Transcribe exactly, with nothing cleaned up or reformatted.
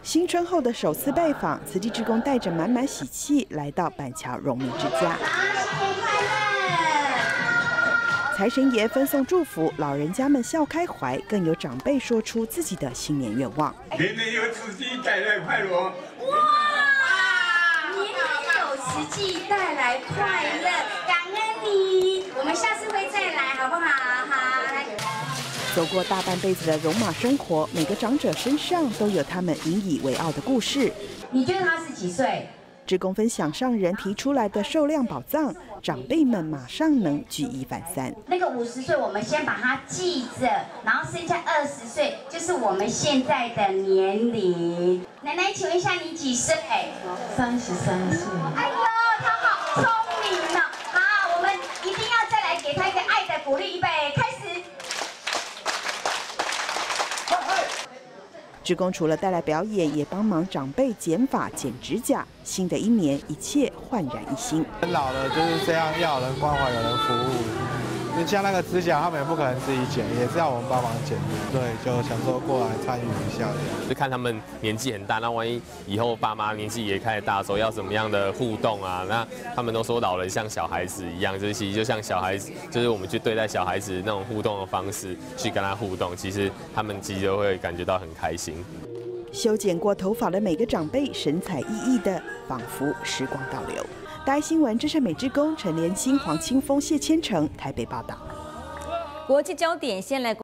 新春后的首次拜访，慈济志工带着满满喜气来到板桥荣民之家。财神爷分送祝福，老人家们笑开怀，更有长辈说出自己的新年愿望。 年年有慈济带来快乐。哇！ 年年有慈济带来快乐，感恩你，我们下次会再来，好不好？好。 走过大半辈子的戎马生活，每个长者身上都有他们引以为傲的故事。 你觉得他是几岁？ 志工分享上人提出来的寿量宝藏，长辈们马上能举一反三。 那个五十岁，我们先把它记着，然后剩下二十岁就是我们现在的年龄。奶奶，请问一下你几岁？ 三十三岁。 哎呦，他好聪明呢！好，我们一定要再来给他一个爱的鼓励，预备，开始。 志工除了带来表演，也帮忙长辈剪发、剪指甲。新的一年，一切焕然一新。 人老了就是这样，要有人关怀，有人服务。就像那个指甲，他们也不可能自己剪，也是要我们帮忙剪。对，就想说过来参与一下。 就看他们年纪很大，那万一以后爸妈年纪也开始大的时候，要怎么样的互动啊？那他们都说老人像小孩子一样，就是其实就像小孩子，就是我们去对待小孩子那种互动的方式去跟他互动，其实他们其实都会感觉到很开心。 修剪过头发的每个长辈神采奕奕的，仿佛时光倒流。大爱新闻，这是美志工陈连兴、黄清峰、谢千成台北报道。 国际焦点先来。